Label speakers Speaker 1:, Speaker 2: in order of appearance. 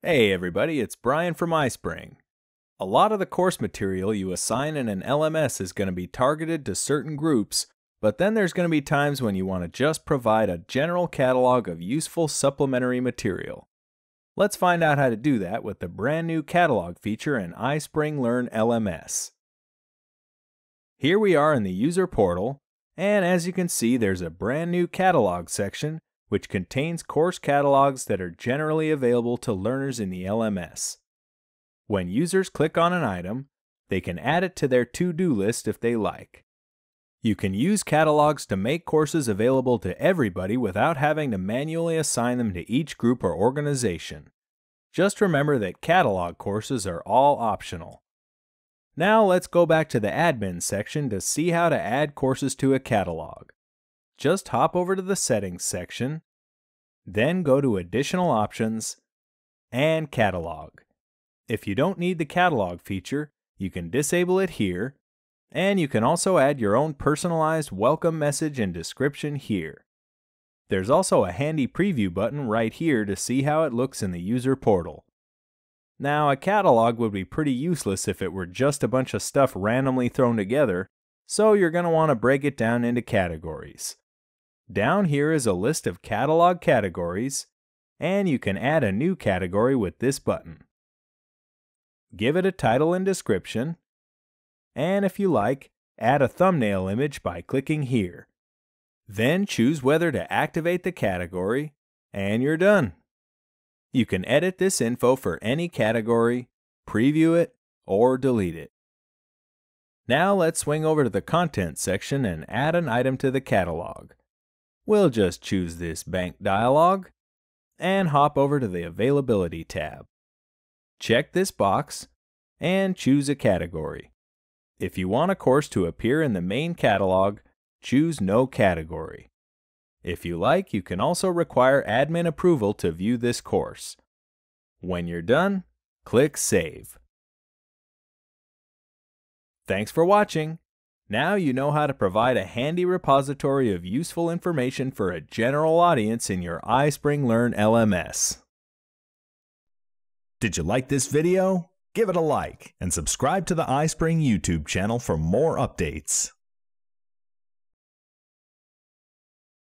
Speaker 1: Hey everybody, it's Brian from iSpring. A lot of the course material you assign in an LMS is going to be targeted to certain groups, but then there's going to be times when you want to just provide a general catalog of useful supplementary material. Let's find out how to do that with the brand new catalog feature in iSpring Learn LMS. Here we are in the user portal, and as you can see there's a brand new catalog section which contains course catalogs that are generally available to learners in the LMS. When users click on an item, they can add it to their to-do list if they like. You can use catalogs to make courses available to everybody without having to manually assign them to each group or organization. Just remember that catalog courses are all optional. Now let's go back to the admin section to see how to add courses to a catalog. Just hop over to the Settings section, then go to Additional Options, and Catalog. If you don't need the catalog feature, you can disable it here, and you can also add your own personalized welcome message and description here. There's also a handy preview button right here to see how it looks in the user portal. Now, a catalog would be pretty useless if it were just a bunch of stuff randomly thrown together, so you're going to want to break it down into categories. Down here is a list of catalog categories, and you can add a new category with this button. Give it a title and description, and if you like, add a thumbnail image by clicking here. Then choose whether to activate the category, and you're done. You can edit this info for any category, preview it, or delete it. Now let's swing over to the Content section and add an item to the catalog. We'll just choose this bank dialog and hop over to the Availability tab. Check this box and choose a category. If you want a course to appear in the main catalog, choose No Category. If you like, you can also require admin approval to view this course. When you're done, click Save. Thanks for watching. Now you know how to provide a handy repository of useful information for a general audience in your iSpring Learn LMS.
Speaker 2: Did you like this video? Give it a like and subscribe to the iSpring YouTube channel for more updates.